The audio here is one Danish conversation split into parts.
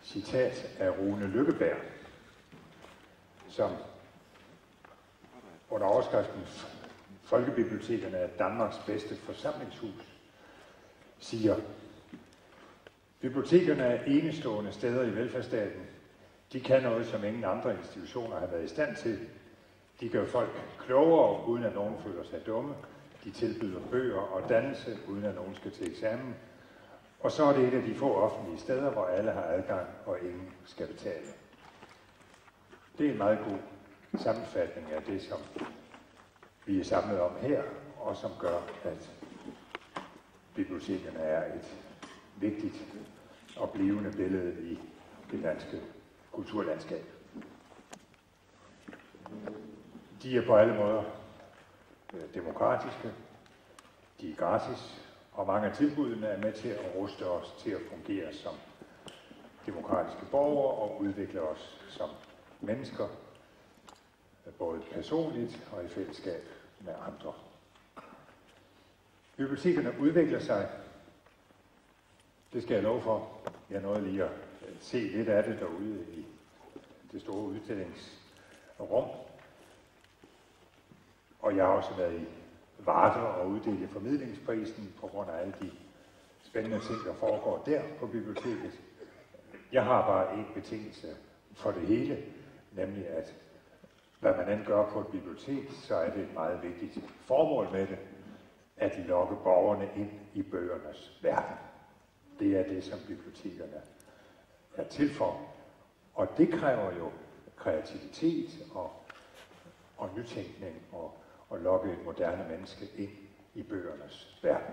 citat af Rune Lykkeberg, som under overskriften Folkebibliotekerne er Danmarks bedste forsamlingshus, siger: bibliotekerne er enestående steder i velfærdsstaten. De kan noget, som ingen andre institutioner har været i stand til. De gør folk klogere, uden at nogen føler sig dumme. De tilbyder bøger og dannelse, uden at nogen skal til eksamen. Og så er det et af de få offentlige steder, hvor alle har adgang, og ingen skal betale. Det er en meget god sammenfatning af det, som vi er samlet om her, og som gør, at bibliotekerne er et vigtigt og blivende billede i det danske kulturlandskab. De er på alle måder demokratiske, de er gratis, og mange af tilbudene er med til at ruste os til at fungere som demokratiske borgere og udvikle os som mennesker, både personligt og i fællesskab med andre. Bibliotekerne udvikler sig. Det skal jeg love for. Jeg nåede lige at se lidt af det derude i det store udstillingsrum. Og jeg har også været i Varde og uddelt formidlingsprisen på grund af alle de spændende ting, der foregår der på biblioteket. Jeg har bare en betingelse for det hele, nemlig at hvad man end gør på et bibliotek, så er det et meget vigtigt formål med det, at lokke borgerne ind i bøgernes verden. Det er det, som bibliotekerne er til for. Og det kræver jo kreativitet og nytænkning og lokke et moderne menneske ind i bøgernes verden.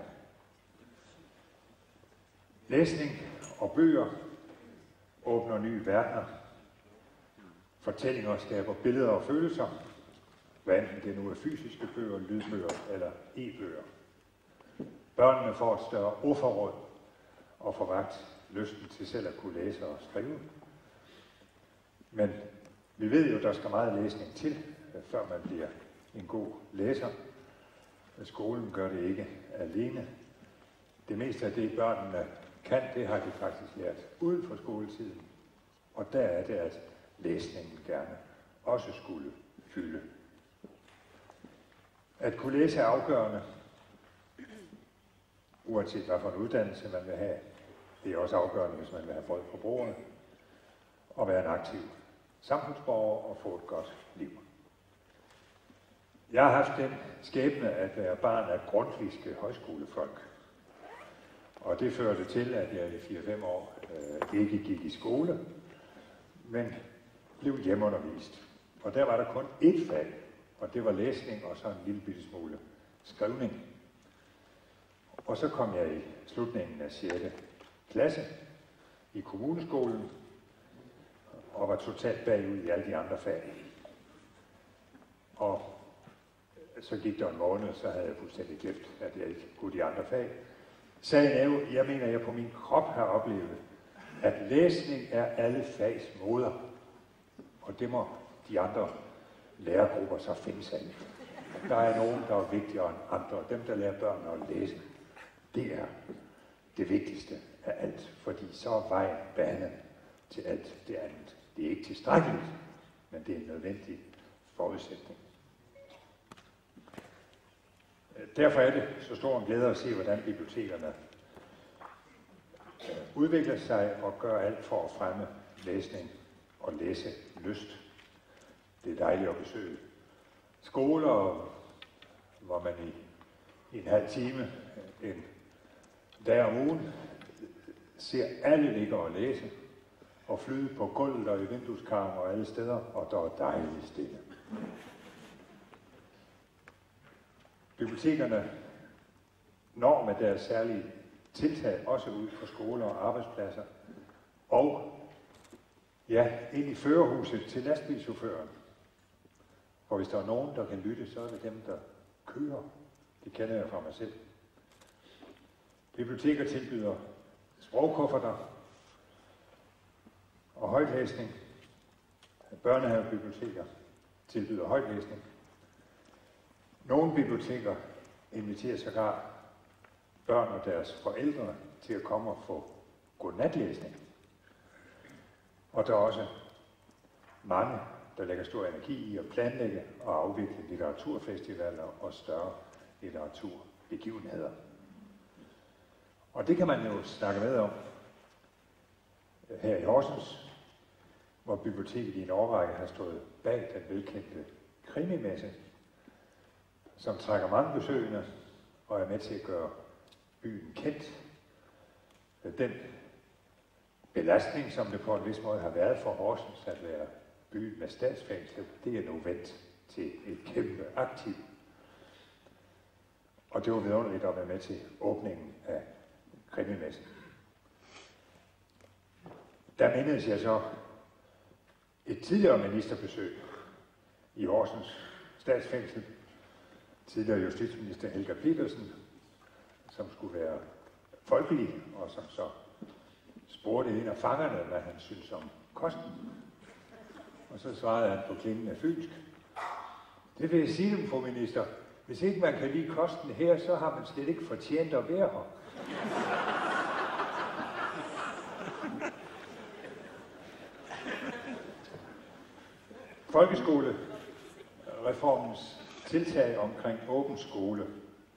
Læsning og bøger åbner nye verdener. Fortællinger skaber billeder og følelser, hvad enten det nu er fysiske bøger, lydbøger eller e-bøger. Børnene får et større ordforråd og får vakt lysten til selv at kunne læse og skrive. Men vi ved jo, at der skal meget læsning til, før man bliver en god læser. Skolen gør det ikke alene. Det meste af det, børnene kan, det har de faktisk lært uden for skoletiden. Og der er det, at læsningen gerne også skulle fylde. At kunne læse er afgørende, uanset hvad for en uddannelse man vil have. Det er også afgørende, hvis man vil have folk på bordet, og være en aktiv samfundsborger og få et godt liv. Jeg har haft den skæbne at være barn af grundtvigske højskolefolk. Og det førte til, at jeg i 4-5 år ikke gik i skole, men blev hjemmeundervist. Og der var der kun ét fag, og det var læsning og så en lille bitte smule skrivning. Og så kom jeg i slutningen af 6. klasse i kommuneskolen, og var totalt bagud i alle de andre fag. Og så gik der en måned, så havde jeg fuldstændig glemt, at jeg ikke kunne de andre fag. Sagen er jo, jeg mener, at jeg på min krop har oplevet, at læsning er alle fags moder. Og det må de andre lærergrupper så finde sig i. Der er nogen, der er vigtigere end andre, og dem, der lærer børn at læse, det er det vigtigste af alt, fordi så er vejen banen til alt det andet. Det er ikke tilstrækkeligt, men det er en nødvendig forudsætning. Derfor er det så stor en glæde at se, hvordan bibliotekerne udvikler sig og gør alt for at fremme læsning og læselyst. Det er dejligt at besøge skoler, hvor man i en halv time, en dag om ugen, ser alle ligge og læse og flyde på gulvet og i vindueskarmen og alle steder, og der er dejligt stille. Bibliotekerne når med deres særlige tiltag også ud på skoler og arbejdspladser, og ja, ind i førerhuset til lastbilchaufføren. Og hvis der er nogen, der kan lytte, så er det dem, der kører. Det kender jeg fra mig selv. Biblioteker tilbyder sprogkufferter og højtlæsning. Børnehavebiblioteker tilbyder højtlæsning. Nogle biblioteker inviterer sågar børn og deres forældre til at komme og få godnatlæsning. Og der er også mange, der lægger stor energi i at planlægge og afvikle litteraturfestivaler og større litteraturbegivenheder. Og det kan man jo snakke med om her i Horsens, hvor biblioteket i en årrække har stået bag den velkendte krimimesse, som trækker mange besøgende og er med til at gøre byen kendt. Den belastning, som det på en vis måde har været for Horsens at være byen med statsfængsel, det er nu vendt til et kæmpe aktiv. Og det var vidunderligt at være med til åbningen af krimimessen. Der mindedes jeg så et tidligere ministerbesøg i Horsens statsfængsel, tidligere justitsminister Helga Petersen, som skulle være folkelig, og som så spurgte en af fangerne, hvad han synes om kosten. Og så svarede han på klingende fynsk: det vil jeg sige dem, fru minister. Hvis ikke man kan lide kosten her, så har man slet ikke fortjent at være her. Folkeskolereformens tiltag omkring åben skole,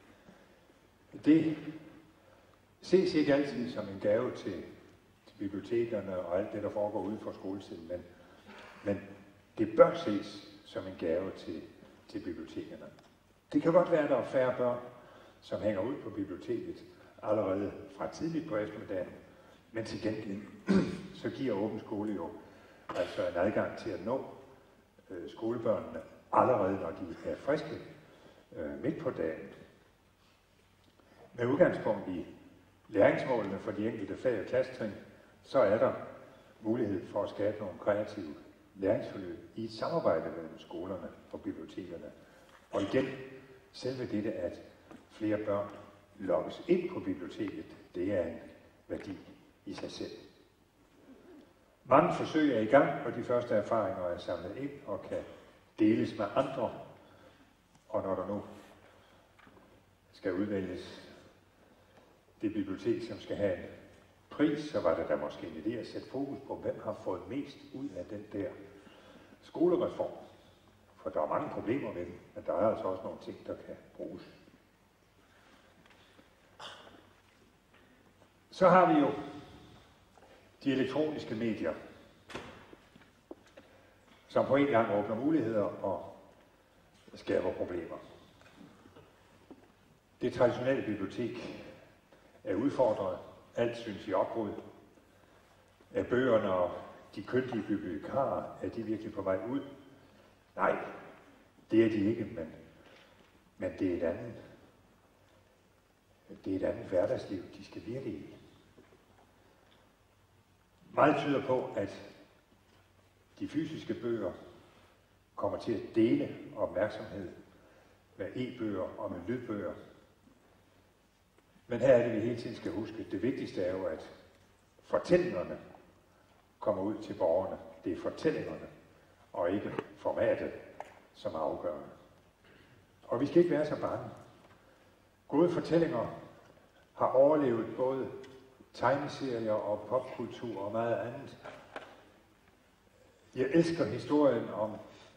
det ses ikke altid som en gave til bibliotekerne og alt det, der foregår uden for skoletiden, men det bør ses som en gave til bibliotekerne. Det kan godt være, at der er færre børn, som hænger ud på biblioteket allerede fra tidligt på eftermiddagen, men til gengæld så giver åben skole jo altså en adgang til at nå skolebørnene allerede, når de er friske midt på dagen. Med udgangspunkt i læringsmålene for de enkelte fag og klassetrin, så er der mulighed for at skabe nogle kreative læringsforløb i et samarbejde mellem skolerne og bibliotekerne. Og igen, selve dette, at flere børn lokkes ind på biblioteket, det er en værdi i sig selv. Mange forsøg er i gang, og de første erfaringer er samlet ind og kan deles med andre. Og når der nu skal udvælges det bibliotek, som skal have en pris, så var det da måske en idé at sætte fokus på, hvem har fået mest ud af den der skolereform. For der er mange problemer med den, men der er altså også nogle ting, der kan bruges. Så har vi jo de elektroniske medier, som på en gang åbner muligheder og skaber problemer. Det traditionelle bibliotek er udfordret. Alt synes i opbrud. Er bøgerne og de kyndige bibliotekarer, er de virkelig på vej ud? Nej, det er de ikke, men det er et andet hverdagsliv, de skal virke i. Meget tyder på, at de fysiske bøger kommer til at dele opmærksomhed med e-bøger og med lydbøger. Men her er det, vi hele tiden skal huske. Det vigtigste er jo, at fortællingerne kommer ud til borgerne. Det er fortællingerne, og ikke formatet, som er afgørende. Og vi skal ikke være så bange. Gode fortællinger har overlevet både tegneserier og popkultur og meget andet. Jeg elsker historien om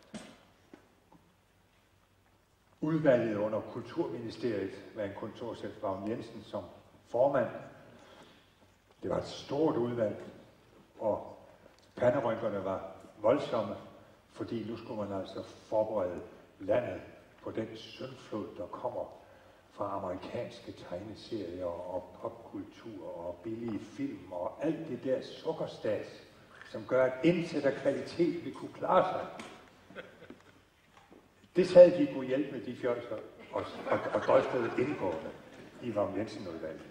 udvalget under Kulturministeriet med en kontorchef, Vagn Jensen, som formand. Det var et stort udvalg, og panderynkerne var voldsomme, fordi nu skulle man altså forberede landet på den syndflod, der kommer fra amerikanske tegneserier og popkultur og billige film og alt det der sukkerstats, som gør, at indsæt af kvalitet vil kunne klare sig. Det sad de kunne hjælpe med de fjolser og drøftede indgående i Vagn Jensen-udvalget.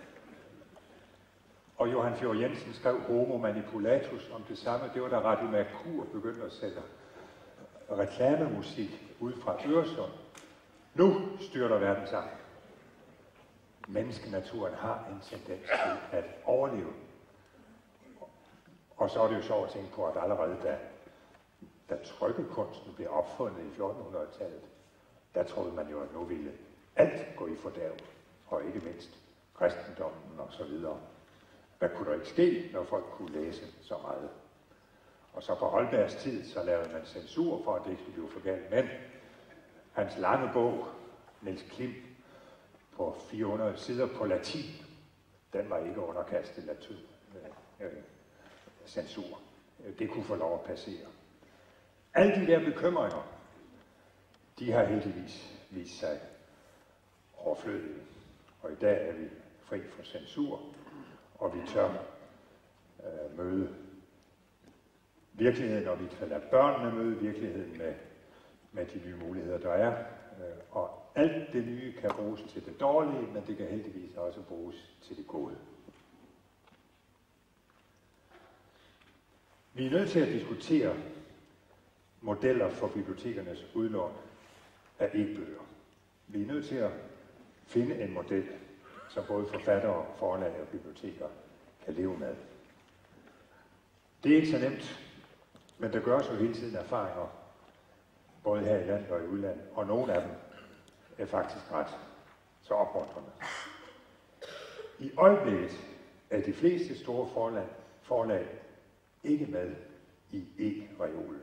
Og Johan Fjord Jensen skrev Homo manipulatus om det samme. Det var da Radio Merkur begyndte at sætte reklamemusik ud fra Øresund. Nu styrter verden sammen. Menneskenaturen har en tendens til at overleve. Og så er det jo sjovt at tænke på, at allerede da trykkekunsten blev opfundet i 1400-tallet, der troede man jo, at nu ville alt gå i fordærv, og ikke mindst kristendommen og så videre. Hvad kunne der ikke ske, når folk kunne læse så meget? Og så på Holbergs tid, så lavede man censur for, at det ikke skulle blive for galt. Men hans lange bog, Niels Klim, på 400 sider på latin, den var ikke underkastet censur. Det kunne få lov at passere. Alle de der bekymringer, de har heldigvis vist sig overflødige. Og i dag er vi fri for censur, og vi tør møde virkeligheden, og vi kan lade børnene møde virkeligheden med de nye muligheder, der er. Og alt det nye kan bruges til det dårlige, men det kan heldigvis også bruges til det gode. Vi er nødt til at diskutere modeller for bibliotekernes udlån af e-bøger. Vi er nødt til at finde en model, som både forfattere, forlag og biblioteker kan leve med. Det er ikke så nemt, men der gøres jo hele tiden erfaringer, både her i landet og i udlandet, og nogle af dem er faktisk ret så opmuntrende. I øjeblikket er de fleste store forlag ikke med i e-reolen.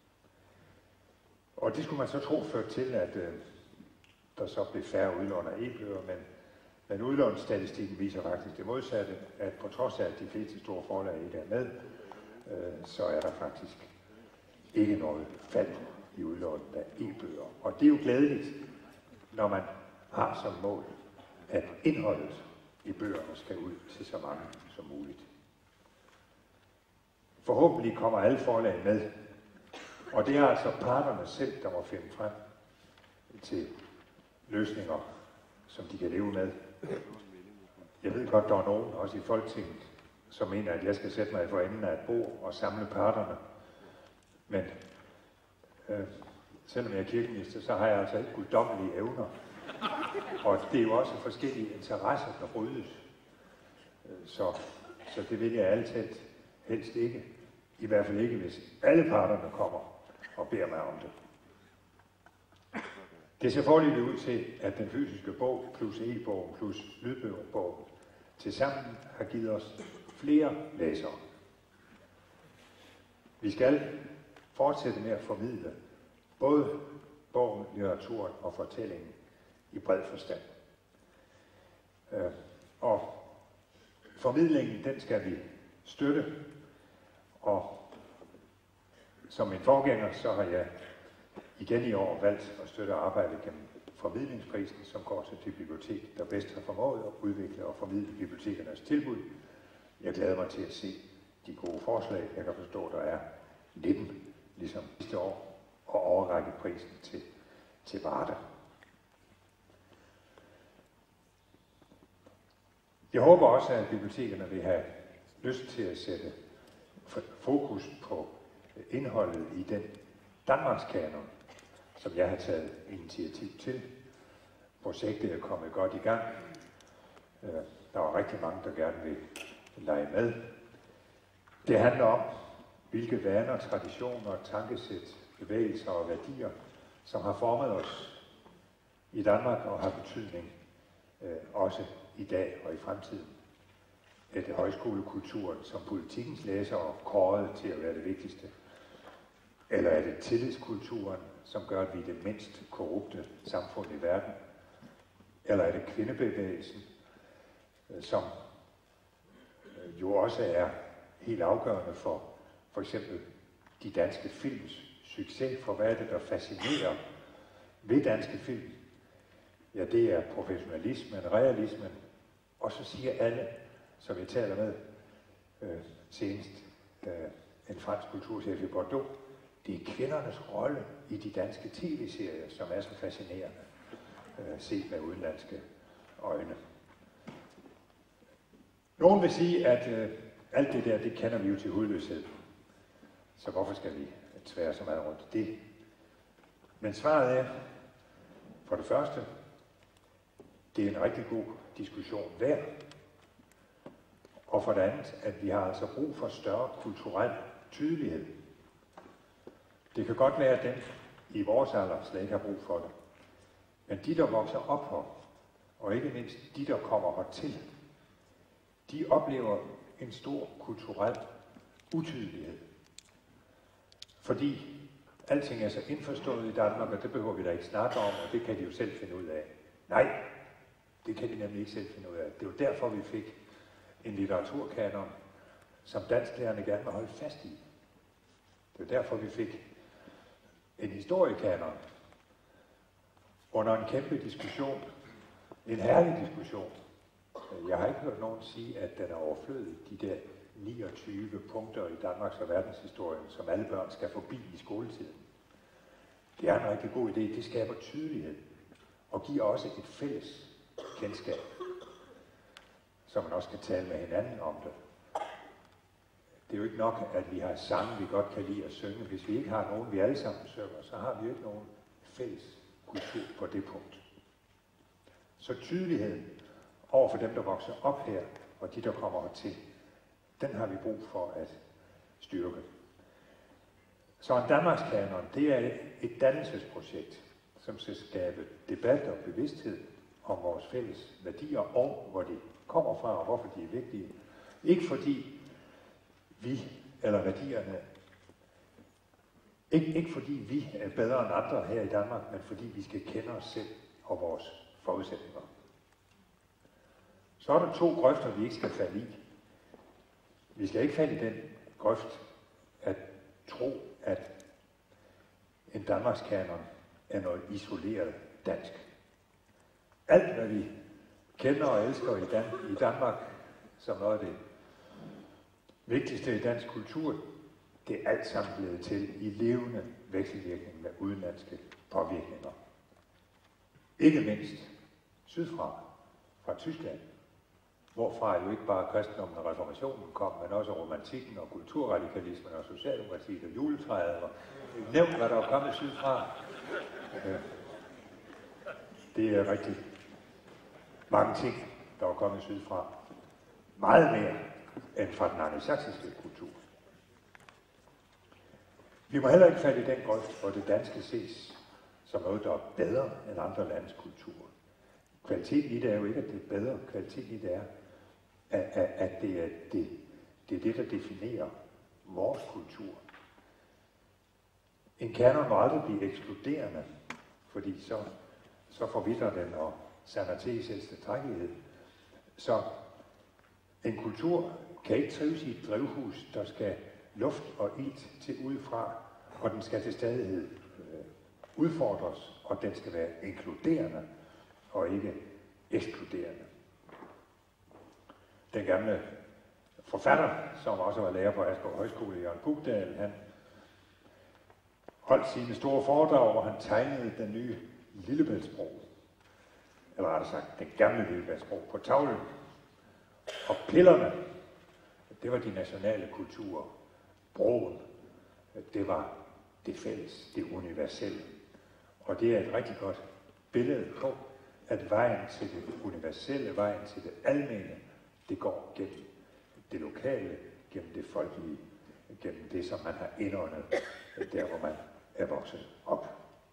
Og det skulle man så tro ført til, at der så blev færre udlån af e-bøger, men udlånsstatistikken viser faktisk det modsatte, at på trods af, at de fleste store forlag ikke er med, så er der faktisk ikke noget fald i udlånet af e-bøger. Og det er jo glædeligt, når man har som mål, at indholdet i bøgerne skal ud til så mange som muligt. Forhåbentlig kommer alle forlag med, og det er altså parterne selv, der må finde frem til løsninger, som de kan leve med. Jeg ved godt, der er nogen, også i Folketinget, som mener, at jeg skal sætte mig for enden af et bord og samle parterne. Men selvom jeg er kirkeminister, så har jeg altså ikke guddommelige evner. Og det er jo også forskellige interesser, der brydes. Så det vil jeg altid helst ikke. I hvert fald ikke, hvis alle parterne kommer og beder mig om det. Det ser foreløbig ud til, at den fysiske bog plus e-bogen plus lydbogbogen tilsammen har givet os flere læsere. Vi skal fortsætte med at formidle både bogen, litteraturen og fortællingen i bred forstand. Og formidlingen, den skal vi støtte, og som min forgænger, så har jeg igen i år valgt at støtte arbejdet gennem formidlingsprisen, som går til det bibliotek, der bedst har formået at udvikle og formidle bibliotekernes tilbud. Jeg glæder mig til at se de gode forslag. Jeg kan forstå, at der er 19, ligesom sidste år, og overrække prisen til Varda. Jeg håber også, at bibliotekerne vil have lyst til at sætte fokus på indholdet i den Danmarkskanon, som jeg har taget initiativ til. Projektet er kommet godt i gang. Der er rigtig mange, der gerne vil lege med. Det handler om, hvilke vaner, traditioner, tankesæt, bevægelser og værdier, som har formet os i Danmark og har betydning også i dag og i fremtiden. Er det højskolekulturen, som politikens læsere kårede til at være det vigtigste? Eller er det tillidskulturen, som gør, at vi er det mindst korrupte samfund i verden? Eller er det kvindebevægelsen, som jo også er helt afgørende for eksempel de danske films succes? For hvad er det, der fascinerer ved danske film? Ja, det er professionalismen, realismen, og så siger alle, som jeg taler med senest, en fransk kulturchef i Bordeaux, det er kvindernes rolle i de danske tv-serier, som er så fascinerende, set med udenlandske øjne. Nogen vil sige, at alt det der, det kender vi jo til hudløshed. Så hvorfor skal vi tvære så meget rundt det? Men svaret er, for det første, det er en rigtig god diskussion værd. Og for det andet, at vi har altså brug for større kulturel tydelighed. Det kan godt være, at dem i vores alder slet ikke har brug for det. Men de, der vokser op her, og ikke mindst de, der kommer hertil, de oplever en stor kulturel utydelighed. fordi alting er så indforstået i Danmark, og det behøver vi da ikke snakke om, og det kan de jo selv finde ud af. Nej, det kan de nemlig ikke selv finde ud af. Det er jo derfor, vi fik en litteraturkanon, som dansklærerne gerne vil holde fast i. Det er derfor, vi fik en historiekanon under en kæmpe diskussion. En herlig diskussion. Jeg har ikke hørt nogen sige, at den er overflødig, de der 29 punkter i Danmarks og verdenshistorien, som alle børn skal forbi i skoletiden. Det er en rigtig god idé. Det skaber tydelighed og giver også et fælles kendskab, så man også kan tale med hinanden om det. Det er jo ikke nok, at vi har sange, vi godt kan lide at synge. Hvis vi ikke har nogen, vi alle sammen synger, så har vi jo ikke nogen fælles kultur på det punkt. Så tydeligheden over for dem, der vokser op her, og de, der kommer hertil, den har vi brug for at styrke. Så en Danmarkskanon, det er et dannelsesprojekt, som skal skabe debat og bevidsthed om vores fælles værdier, og hvor de kommer fra, og hvorfor de er vigtige. Ikke fordi vi, eller værdierne, ikke fordi vi er bedre end andre her i Danmark, men fordi vi skal kende os selv og vores forudsætninger. Så er der 2 grøfter, vi ikke skal falde i. Vi skal ikke falde i den grøft at tro, at en Danmarkskanon er noget isoleret dansk. Alt, hvad vi kender og elsker i Danmark, som noget af det vigtigste i dansk kultur, det er alt sammen blevet til i levende vekselvirkning med udenlandske påvirkninger. Ikke mindst sydfra, fra Tyskland, hvorfra jo ikke bare kristendommen og reformationen kom, men også romantikken og kulturradikalismen og socialdemokratiet og juletræet og nævnt, hvad der var kommet sydfra. Det er rigtig mange ting, der var kommet sydfra. Meget mere end fra den angelsaksiske kultur. Vi må heller ikke falde i den grøft, hvor det danske ses som noget, der er bedre end andre landes kultur. Kvaliteten i det er jo ikke, at det er bedre. Kvaliteten i det er, at det er det, der definerer vores kultur. En kanon må aldrig blive ekskluderende, fordi så forvitrer den og sander til i selvstændighed. Så en kultur kan ikke trives i et drivhus, der skal luft og ilt til udefra, og den skal til stadighed udfordres, og den skal være inkluderende og ikke ekskluderende. Den gamle forfatter, som også var lærer på Asker Højskole, Jørgen Pugdal, han holdt sine store foredrag, hvor han tegnede den nye Lillebæltsbro, eller rettere sagt, den gamle Lillebæltsbro på tavlen. Og pillerne, det var de nationale kulturer. Broen, det var det fælles, det universelle. Og det er et rigtig godt billede på, at vejen til det universelle, vejen til det almene, det går gennem det lokale, gennem det folkelige, gennem det, som man har indåndet, der hvor man er vokset op.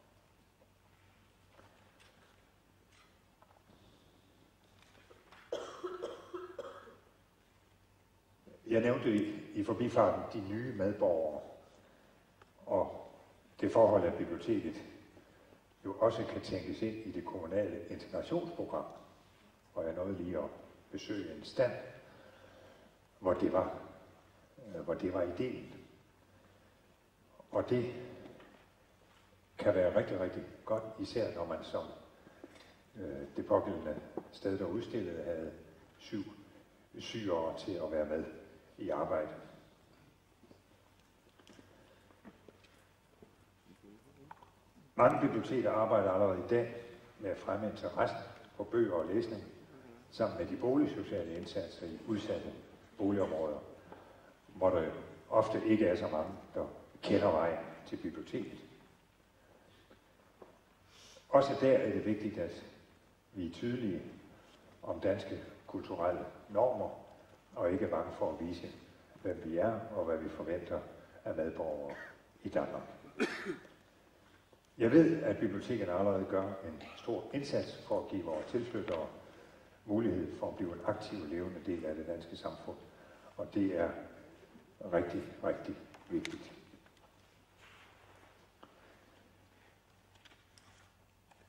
Jeg nævnte i forbifarten de nye medborgere, og det forhold, at biblioteket jo også kan tænkes ind i det kommunale integrationsprogram, hvor jeg nåede lige at besøge en stand, hvor det var ideen. Og det kan være rigtig, rigtig godt, især når man som det pågældende sted, der udstillede, havde 7 syrere til at være med i arbejdet. Mange biblioteker arbejder allerede i dag med at fremme interessen for bøger og læsning, sammen med de boligsociale indsatser i udsatte boligområder, hvor der ofte ikke er så mange, der kender vejen til biblioteket. Også der er det vigtigt, at vi er tydelige om danske kulturelle normer, og ikke er bange for at vise, hvem vi er, og hvad vi forventer af medborgere i Danmark. Jeg ved, at bibliotekerne allerede gør en stor indsats for at give vores tilflyttere mulighed for at blive en aktiv og levende del af det danske samfund, og det er rigtig, rigtig vigtigt.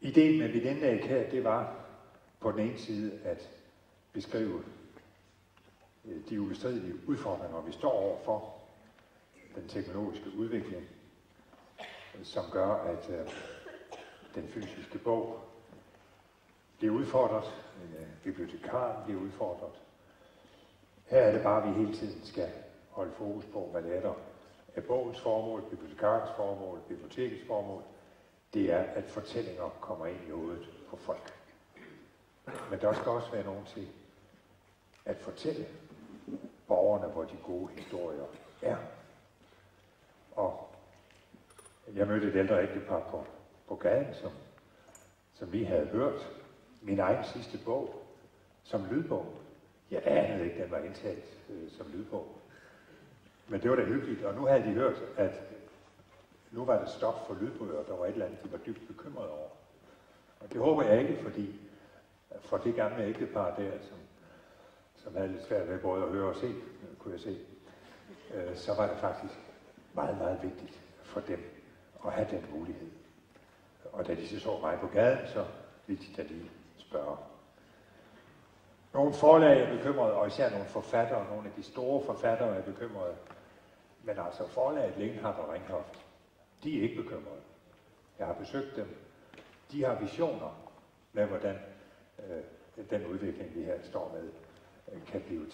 Ideen med mit indlæg her, det var på den ene side at beskrive de ubestridelige udfordringer, vi står overfor, den teknologiske udvikling, som gør, at den fysiske bog bliver udfordret, bibliotekaren bliver udfordret. Her er det bare, at vi hele tiden skal holde fokus på, hvad det er bogens formål, bibliotekarens formål, bibliotekets formål. Det er, at fortællinger kommer ind i hovedet på folk. Men der skal også være nogen til at fortælle borgerne, hvor de gode historier er. Og jeg mødte et ældre ægtepar på gaden, som vi havde hørt min egen sidste bog som lydbog. Jeg anede ikke, den var indtalt som lydbog. Men det var da hyggeligt, og nu havde de hørt, at nu var det stop for lydbøger, der var et eller andet, de var dybt bekymrede over. Og det håber jeg ikke, fordi for det gamle ægtepar der, som havde lidt svært ved både at høre og se, kunne jeg se, så var det faktisk meget, meget vigtigt for dem at have den mulighed. Og da de så mig på gaden, så ville de da lige spørge. Nogle forlag er bekymrede, og især nogle forfattere, nogle af de store forfattere er bekymrede. Men altså forlaget Linghardt og Ringhoft, de er ikke bekymrede. Jeg har besøgt dem. De har visioner med, hvordan den udvikling, vi her står med, kan blive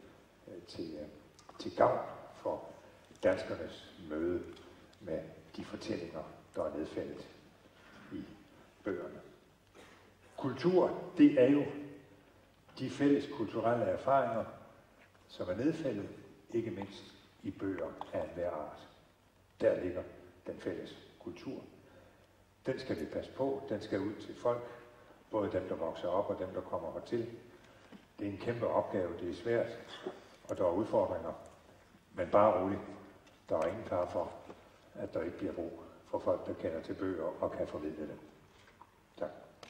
til gavn for danskernes møde med de fortællinger, der er nedfældet i bøgerne. Kultur, det er jo de fælles kulturelle erfaringer, som er nedfældet, ikke mindst i bøger af enhver art. Der ligger den fælles kultur. Den skal vi passe på, den skal ud til folk, både dem, der vokser op og dem, der kommer hertil. Det er en kæmpe opgave, det er svært, og der er udfordringer. Men bare roligt, der er ingen fare for, at der ikke bliver brug for folk, der kender til bøger og kan formidle dem. Tak.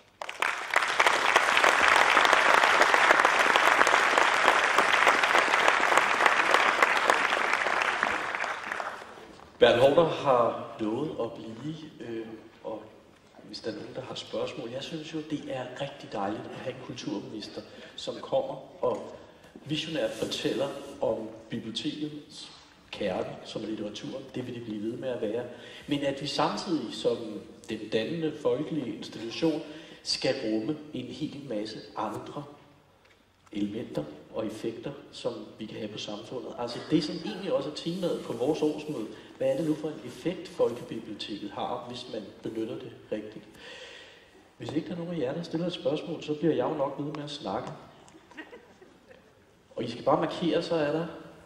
Bertel Haarder har lovet at blive, og hvis der er nogen, der har spørgsmål, jeg synes jo, det er rigtig dejligt at have en kulturminister, som kommer og visionært fortæller om bibliotekets kerne som litteratur. Det vil det blive ved med at være. Men at vi samtidig som den dannende folkelige institution skal rumme en hel masse andre elementer og effekter, som vi kan have på samfundet. Altså det, som egentlig også er temaet på vores årsmøde, hvad er det nu for en effekt, Folkebiblioteket har, hvis man benytter det rigtigt? Hvis ikke der er nogen af jer, der stiller et spørgsmål, så bliver jeg jo nok ved med at snakke. Og I skal bare markere, så er der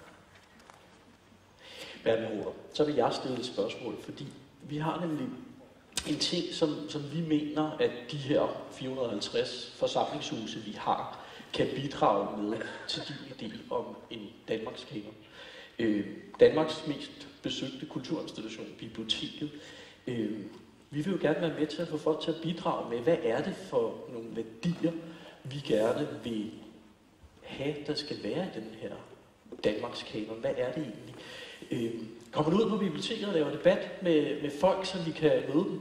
Bertel Haarder. Så vil jeg stille et spørgsmål, fordi vi har nemlig en ting, som vi mener, at de her 450 forsamlingshuse, vi har, kan bidrage med til din idé om en Danmarkskanon. Danmarks mest besøgte kulturinstitution, biblioteket. Vi vil jo gerne være med til at få folk til at bidrage med, hvad er det for nogle værdier, vi gerne vil have, der skal være i den her Danmarkskanon. Hvad er det egentlig? Kommer du ud på biblioteket og laver debat med folk, så vi kan møde dem?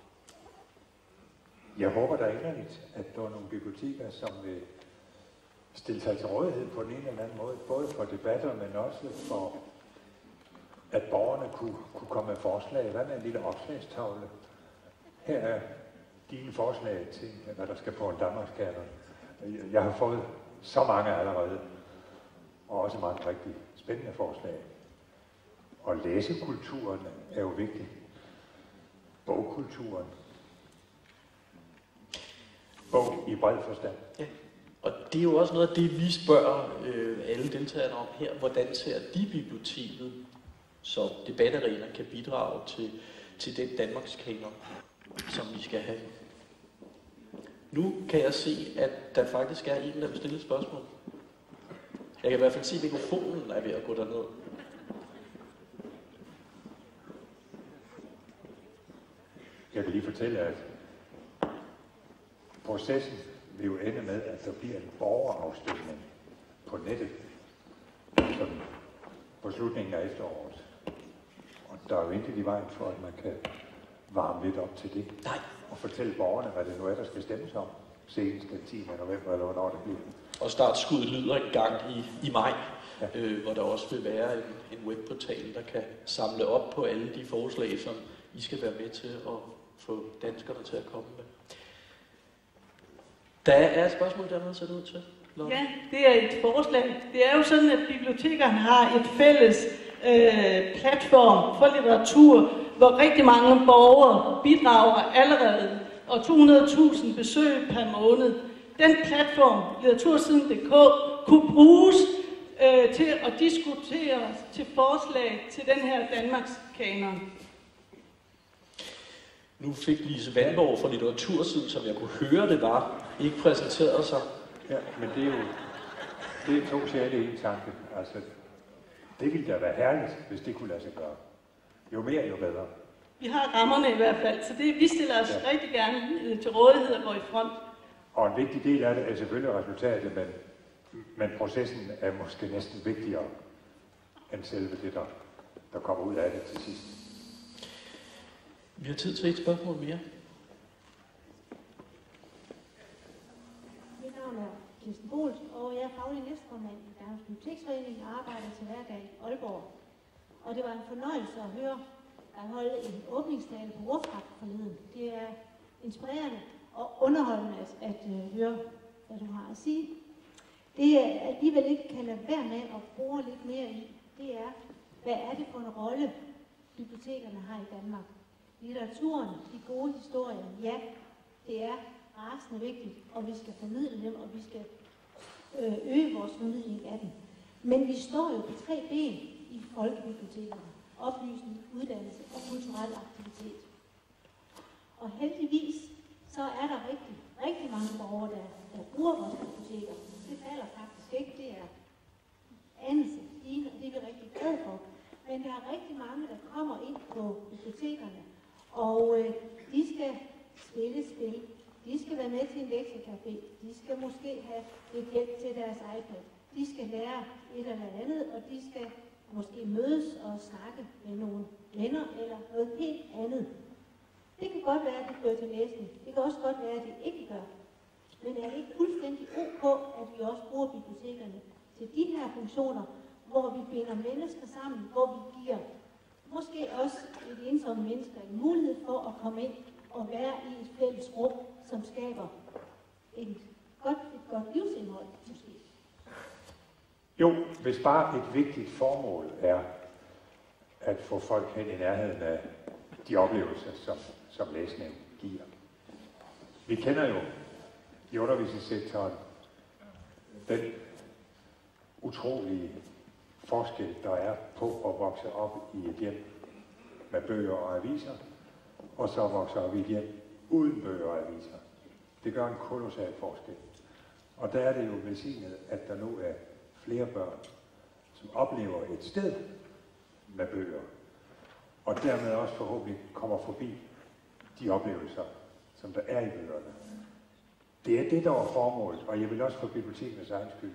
Jeg håber da inderligt, at der er nogle biblioteker, som vil stille sig til rådighed på den ene eller anden måde, både for debatter, men også for, at borgerne kunne komme med forslag. Hvad med en lille opslagstavle? Her er dine forslag til, hvad der skal på en Danmarkskanon. Jeg har fået så mange allerede, og også mange rigtig spændende forslag. Og læsekulturen er jo vigtig. Bogkulturen. Bog i bred forstand. Ja. Og det er jo også noget af det, vi spørger alle deltagerne om her. Hvordan ser de biblioteket, så debatarena kan bidrage til den Danmarkskanon, som vi skal have? Nu kan jeg se, at der faktisk er en, der vil stille et spørgsmål. Jeg kan i hvert fald se, at mikrofonen er ved at gå derned. Jeg kan lige fortælle, at processen vil jo ende med, at der bliver en borgerafstemning på nettet på slutningen af efteråret. Og der er jo intet i vejen for, at man kan varme lidt op til det? Nej. Og fortælle borgerne, hvad det nu er, der skal stemmes om, senest den 10. november, eller hvornår det bliver. Og startskuddet lyder en gang i maj, Ja. hvor der også vil være en webportal, der kan samle op på alle de forslag, som I skal være med til at få danskerne til at komme med. Der er et spørgsmål, der ser det ud til. Lotte. Ja, det er et forslag. Det er jo sådan, at bibliotekerne har et fælles platform for litteratur, hvor rigtig mange borgere bidrager allerede, og 200.000 besøg per måned. Den platform, litteratursiden.dk, kunne bruges til at diskutere til forslag til den her Danmarks kanon. Nu fik Lise Vandborg fra Litteratursiden, som jeg kunne høre det var, ikke præsenteret sig. Ja, men det er to sjæle i en tanke. Altså, det ville da være herligt, hvis det kunne lade sig gøre. Jo mere, jo bedre. Vi har rammerne i hvert fald, så vi stiller os rigtig gerne til rådighed og går i front. Og en vigtig del af det er selvfølgelig resultatet, men processen er måske næsten vigtigere end selve det, der kommer ud af det til sidst. Vi har tid til et spørgsmål mere. Mit navn er Kirsten Bolt, og jeg er faglig næstformand i Danmarks Biblioteksforening og arbejder til hverdag i Aalborg. Og det var en fornøjelse at høre dig holde en åbningstale på Ordfrak forleden. Det er inspirerende og underholdende at høre, hvad du har at sige. Det jeg alligevel ikke kan lade være med at bruge lidt mere i, det er, hvad er det for en rolle bibliotekerne har i Danmark? Litteraturen, de gode historier, ja, det er rasende vigtigt, og vi skal formidle dem, og vi skal øge vores formidling af dem. Men vi står jo på 3 ben i folkebibliotekerne. Oplysning, uddannelse og kulturel aktivitet. Og heldigvis, så er der rigtig mange borgere, der bruger vores biblioteker. Det falder faktisk ikke, det er anelse, og det er vi rigtig glade for. Men der er rigtig mange, der kommer ind på bibliotekerne, og de skal spille spil. De skal være med til en lektiecafé. De skal måske have lidt hjælp til deres iPad. De skal lære et eller andet, og de skal måske mødes og snakke med nogle venner eller noget helt andet. Det kan godt være, at de gør til læsning. Det kan også godt være, at de ikke gør. Men er det ikke fuldstændig ok, at vi også bruger bibliotekerne til de her funktioner, hvor vi binder mennesker sammen, hvor vi giver måske også et ensomme mennesker en mulighed for at komme ind og være i et fælles rum, som skaber et godt livsindhold, måske. Jo, hvis bare et vigtigt formål er at få folk hen i nærheden af de oplevelser, som læsning giver. Vi kender jo i undervisningssektoren den utrolige forskel, der er på at vokse op i et hjem med bøger og aviser, og så vokse op i et hjem uden bøger og aviser. Det gør en kolossal forskel. Og der er det jo velsignet, at der nu er flere børn, som oplever et sted med bøger, og dermed også forhåbentlig kommer forbi de oplevelser, som der er i bøgerne. Det er det, der var formålet, og jeg vil også for bibliotekernes egen skyld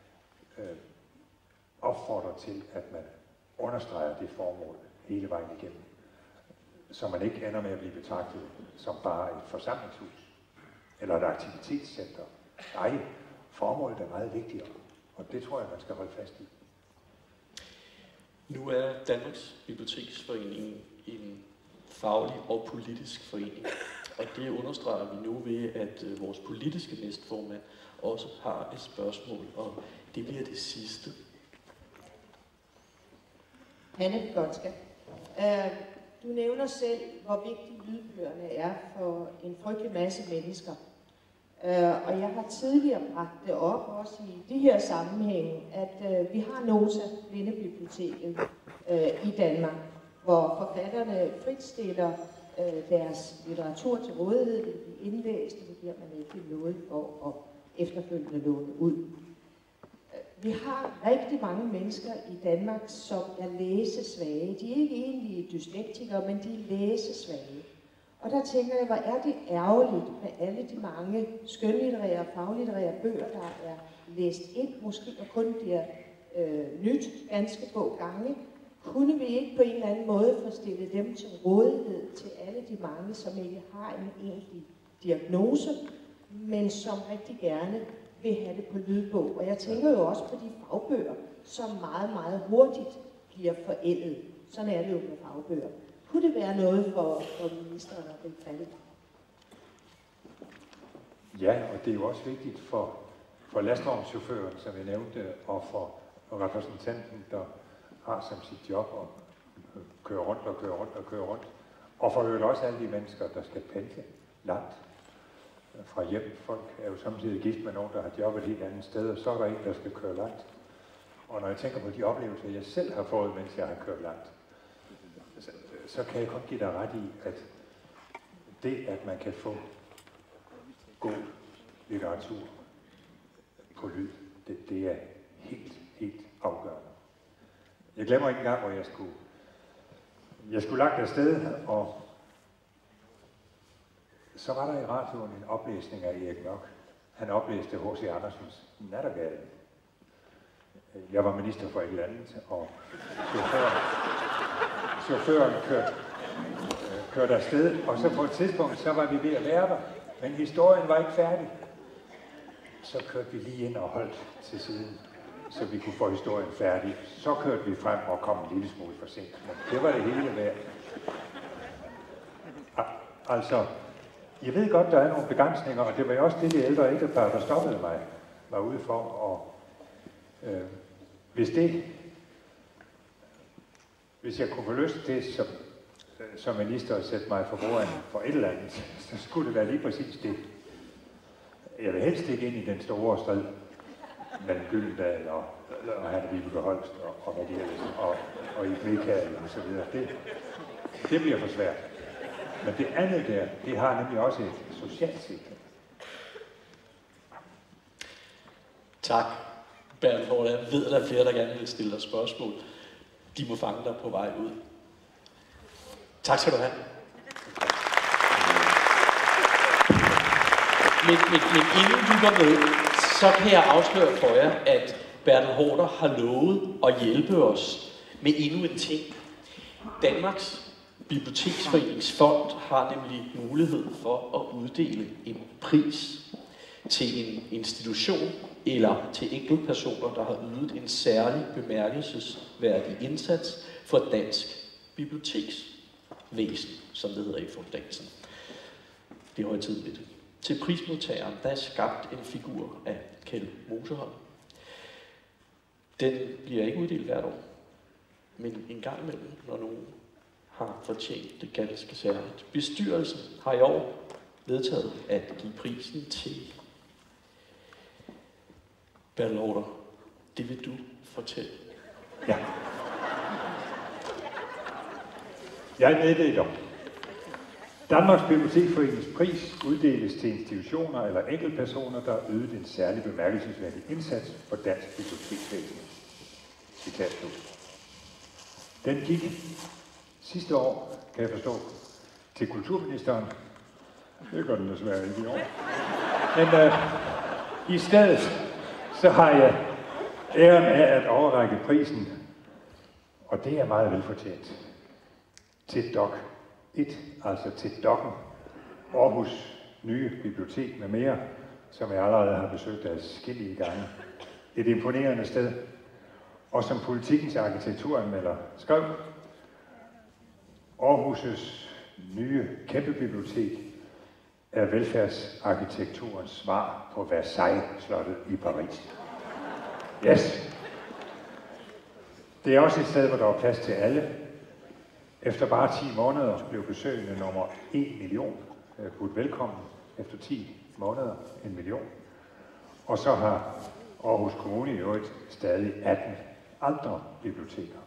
opfordre til, at man understreger det formål hele vejen igennem, så man ikke ender med at blive betragtet som bare et forsamlingshus eller et aktivitetscenter. Nej, formålet er meget vigtigere, og det tror jeg, man skal holde fast i. Nu er Danmarks Biblioteksforening en faglig og politisk forening, og det understreger vi nu ved, at vores politiske næstformand også har et spørgsmål, og det bliver det sidste. Hanne Godska, du nævner selv, hvor vigtige lydbøgerne er for en frygtelig masse mennesker. Og jeg har tidligere bragt det op, også i de her sammenhænge, at vi har Nota, Blindebiblioteket i Danmark, hvor forfatterne fritstiller deres litteratur til rådighed, det bliver indlæst, og det bliver man ikke noget for at efterfølgende låne ud. Vi har rigtig mange mennesker i Danmark, som er læsesvage. De er ikke egentlig dyslektikere, men de er læsesvage. Og der tænker jeg, hvor er det ærgerligt med alle de mange skønlitterære og faglitterære bøger, der er læst ind, måske og kun bliver nyt ganske få gange. Kunne vi ikke på en eller anden måde få stillet dem til rådighed til alle de mange, som ikke har en egentlig diagnose, men som rigtig gerne vil have det på lydbog? Og jeg tænker jo også på de fagbøger, som meget, meget hurtigt bliver forældet. Sådan er det jo med fagbøger. Kunne det være noget for ministeren at blive faldet? Ja, og det er jo også vigtigt for lastvognschaufføren, som jeg nævnte, og for repræsentanten, der har som sit job at køre rundt og køre rundt og køre rundt. Og for øvrigt også alle de mennesker, der skal pendle langt fra hjem. Folk er jo samtidig gift med nogen, der har job et helt andet sted, og så er der en, der skal køre langt. Og når jeg tænker på de oplevelser, jeg selv har fået, mens jeg har kørt langt, så kan jeg kun give dig ret i, at det, at man kan få god litteratur på lyd, det er helt afgørende. Jeg glemmer ikke engang, hvor jeg skulle langt afsted, og så var der i radioen en oplæsning af Erik Mørk. Han oplæste H.C. Andersens Nattergalen. Jeg var minister for et eller andet, og chaufføren kørte afsted, og så på et tidspunkt, så var vi ved at være der, men historien var ikke færdig. Så kørte vi lige ind og holdt til siden, så vi kunne få historien færdig. Så kørte vi frem og kom en lille smule for sent, men det var det hele værd. Altså, jeg ved godt, der er nogle begrænsninger, og det var jo også det, de ældre ægtepar, der stoppede mig, var ude for. Og hvis jeg kunne få lyst til som minister at sætte mig for bordenden for et eller andet, så skulle det være lige præcis det. Jeg vil helst ikke ind i den store strid mellem Gyldendal og Hanne Vibeke Holst og hvad de ellers, og i Michael og så videre. Det bliver for svært. Men det andet der, det har nemlig også et socialt sigte. Tak, Bertel Haarder. Jeg ved, at der er flere, der gerne vil stille dig spørgsmål. De må fange dig på vej ud. Tak skal du have. Men inden du går med, så kan jeg afsløre for jer, at Bertel Haarder har lovet at hjælpe os med endnu en ting. Danmarks Biblioteksforeningsfond har nemlig mulighed for at uddele en pris til en institution eller til enkeltpersoner, der har ydet en særlig bemærkelsesværdig indsats for dansk biblioteksvæsen, som det hedder i fundamenten. Det er højtideligt. Til prismodtageren, der er skabt en figur af Kjeld Moseholm. Den bliver ikke uddelt hvert år, men en gang imellem, når nogen har fortjent det ganske særligt. Bestyrelsen har i år vedtaget at give prisen til Bertel Haarder. Det vil du fortælle. Ja. Jeg meddeler. Danmarks Biblioteksforenings pris uddeles til institutioner eller enkeltpersoner, der har ydet en særlig bemærkelsesværdig indsats for dansk biblioteksvæsen. Citat slut. Den gik sidste år, kan jeg forstå, til kulturministeren. Det gør den desværre ikke i år. Men i stedet så har jeg æren af at overrække prisen, og det er meget velfortjent, til DOC 1, altså til DOC'en, Aarhus nye bibliotek med mere, som jeg allerede har besøgt adskillige gange. Et imponerende sted, og som Politikens arkitekturanmelder skrev, Aarhus' nye kæmpebibliotek er velfærdsarkitekturens svar på Versailles-slottet i Paris. Yes! Det er også et sted, hvor der er plads til alle. Efter bare 10 måneder blev besøgende nummer 1 million budt velkommen. Efter 10 måneder 1 million. Og så har Aarhus Kommune i øvrigt stadig 18 andre biblioteker.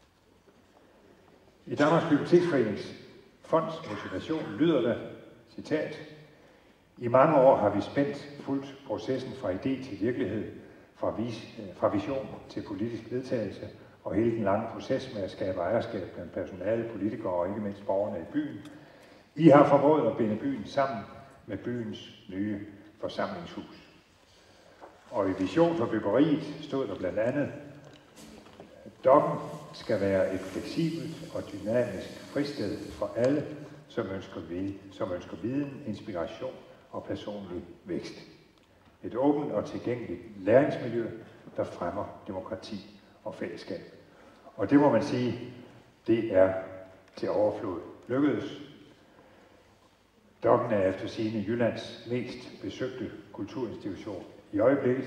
I Danmarks Biblioteksforenings fonds motivation lyder der, citat, i mange år har vi spændt fuldt processen fra idé til virkelighed, fra vision til politisk vedtagelse, og hele den lange proces med at skabe ejerskab blandt personale, politikere og ikke mindst borgerne i byen. I har formået at binde byen sammen med byens nye forsamlingshus. Og i vision for byggeriet stod der blandt andet, DOC'en skal være et fleksibelt og dynamisk fristed for alle, som ønsker viden, inspiration og personlig vækst. Et åbent og tilgængeligt læringsmiljø, der fremmer demokrati og fællesskab. Og det må man sige, det er til overflod lykkedes. Dokken er efter sigende Jyllands mest besøgte kulturinstitution i øjeblikket.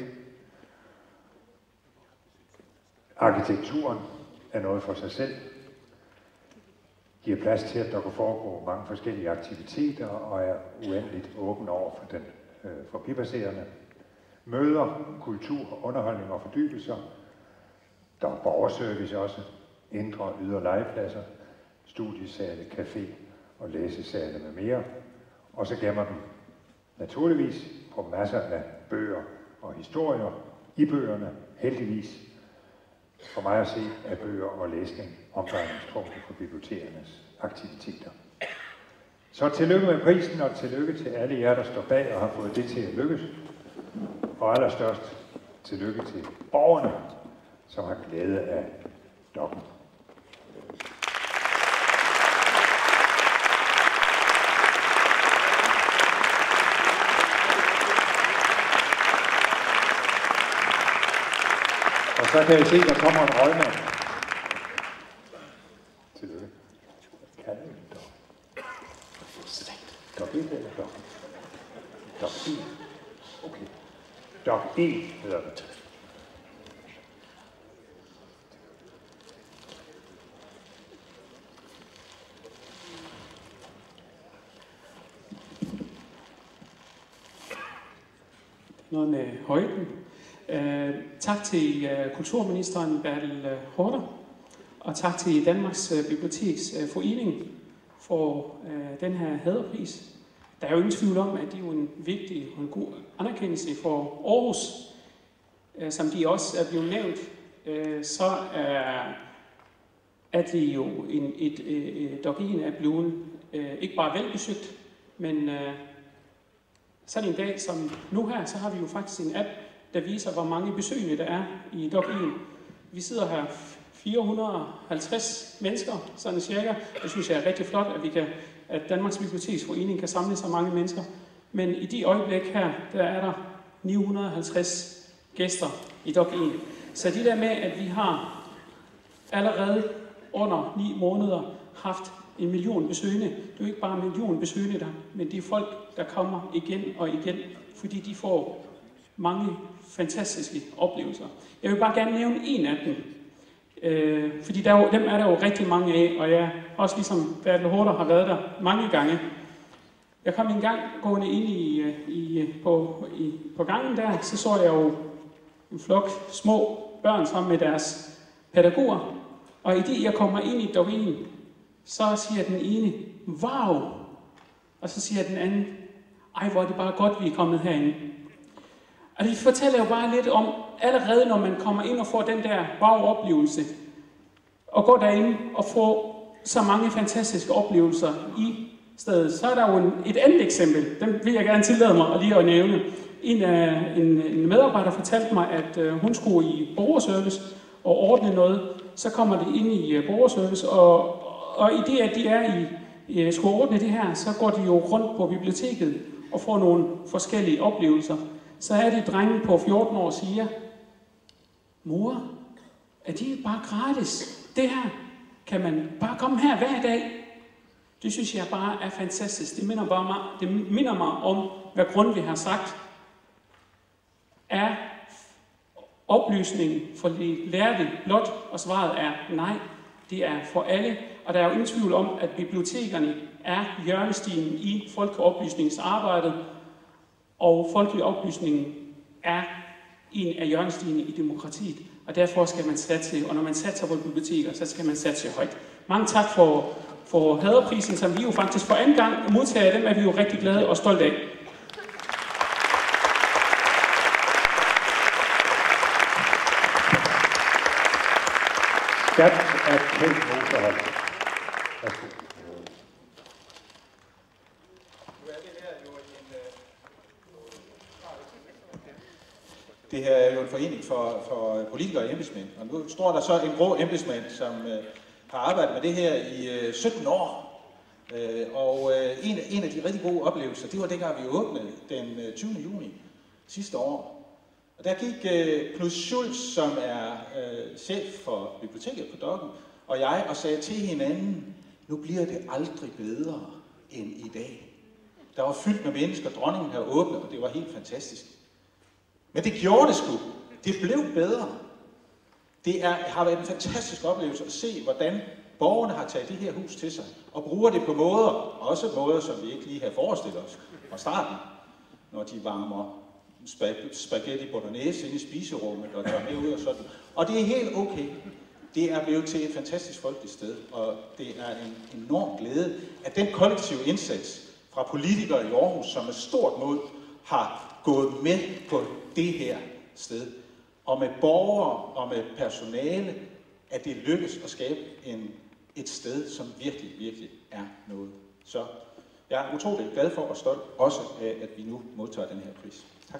Arkitekturen er noget for sig selv, giver plads til, at der kan foregå mange forskellige aktiviteter og er uendeligt åben over for den forbipasserende. Møder, kultur, underholdning og fordybelser. Der er borgerservice også, indre og ydre legepladser, studiesale, café og læsesale med mere. Og så gemmer den naturligvis på masser af bøger og historier i bøgerne, heldigvis. For mig at se er bøger og læsning omdrejningspunktet for bibliotekernes aktiviteter. Så tillykke med prisen, og tillykke til alle jer, der står bag og har fået det til at lykkes. Og allerstørst tillykke til borgerne, som har glæde af Dokken. Og så kan I se, der kommer en røgmand. Tillykke. Kan I dog? Dog 1 eller dog? Dog 1. Okay. Dog 1 hedder det. Noget med højden. Tak til kulturministeren Bertel Haarder, og tak til Danmarks Biblioteks Forening for den her hæderpris. Der er jo ingen tvivl om, at det er jo en vigtig og en god anerkendelse for Aarhus, som de også er blevet nævnt. Så er det jo Dokken er blevet ikke bare velbesøgt, men sådan en dag som nu her, så har vi jo faktisk en app, der viser, hvor mange besøgende der er i Dokken. Vi sidder her 450 mennesker, sådan cirka. Det synes jeg er rigtig flot, at Danmarks Biblioteks Forening kan samle så mange mennesker. Men i de øjeblik her, der er der 950 gæster i Dokken. Så det der med, at vi har allerede under 9 måneder haft 1 million besøgende. Det er jo ikke bare 1 million besøgende der, men det er folk, der kommer igen og igen, fordi de får mange fantastiske oplevelser. Jeg vil bare gerne nævne en af dem, fordi dem er der jo rigtig mange af, og jeg også ligesom Bertel Haarder har været der mange gange. Jeg kom en gang gående ind på gangen der, så jeg jo en flok små børn sammen med deres pædagoger, og i det jeg kommer ind i Dokken, så siger den ene, wow, og så siger den anden, ej hvor er det bare godt, vi er kommet herinde. Og det fortæller jo bare lidt om, allerede når man kommer ind og får den der wow-oplevelse, og går derinde og får så mange fantastiske oplevelser i stedet, så er der jo et andet eksempel, den vil jeg gerne tillade mig lige at nævne. En medarbejder fortalte mig, at hun skulle i borgerservice og ordne noget, så kommer det ind i borgerservice, og i det, at de er skulle ordne det her, så går de jo rundt på biblioteket og får nogle forskellige oplevelser. Så er det drengen på 14 år siger, mor, er det bare gratis? Det her, kan man bare komme her hver dag? Det synes jeg bare er fantastisk. Det minder mig om, hvad Grundtvig har sagt. Er oplysningen for de lærde blot? Og svaret er nej, det er for alle. Og der er jo ingen tvivl om, at bibliotekerne er hjørnestenen i folkeoplysningsarbejdet, og folkelig oplysning er en af hjørnestenene i demokratiet. Og derfor skal man satse, og når man satser på biblioteker, så skal man satse højt. Mange tak for hæderprisen, som vi jo faktisk for anden gang modtager. Dem er vi jo rigtig glade og stolte af. Skat af Kjeld Motorhold. Værsgo. Det her er jo en forening for politikere og embedsmænd, og nu står der så en grå embedsmand, som har arbejdet med det her i 17 år. Og en af de rigtig gode oplevelser, det var dengang vi åbnede den 20. juni sidste år. Og der gik Knud Schultz, som er chef for biblioteket på Dokken, og jeg og sagde til hinanden, nu bliver det aldrig bedre end i dag. Der var fyldt med mennesker, dronningen havde åbnet, og det var helt fantastisk. Men det gjorde det sgu. Det blev bedre. Det har været en fantastisk oplevelse at se, hvordan borgerne har taget det her hus til sig, og bruger det på måder, også måder, som vi ikke lige havde forestillet os fra starten, når de varmer spaghetti bolognese inde i spiserummet og tager med ud og sådan. Og det er helt okay. Det er blevet til et fantastisk folkeligt sted, og det er en enorm glæde, at den kollektive indsats fra politikere i Aarhus, som med stort mod har gået med på det her sted, og med borgere og med personale, at det lykkes at skabe et sted, som virkelig, virkelig er noget. Så jeg er utroligt glad for og stolt også af, at vi nu modtager den her pris. Tak.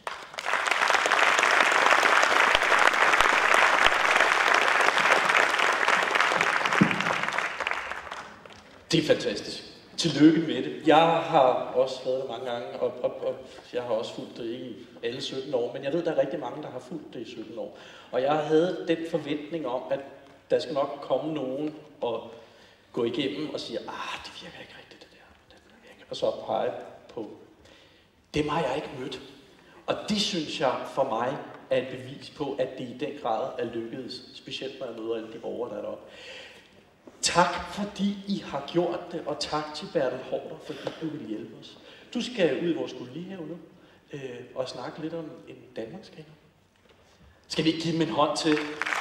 Det er fantastisk. Tillykke med det. Jeg har også været der mange gange, og jeg har også fulgt det i alle 17 år, men jeg ved, der er rigtig mange, der har fulgt det i 17 år. Og jeg havde den forventning om, at der skal nok komme nogen og gå igennem og sige, det virker ikke rigtigt det der. Og så pege på. Dem har jeg ikke mødt. Og det synes jeg for mig er et bevis på, at det i den grad er lykkedes, specielt når jeg møder alle de borgere, der er deroppe. Tak, fordi I har gjort det, og tak til Bertel Haarder, fordi du vil hjælpe os. Du skal ud i vores kolonihave nu og snakke lidt om en Danmarkskender. Skal vi ikke give dem en hånd til?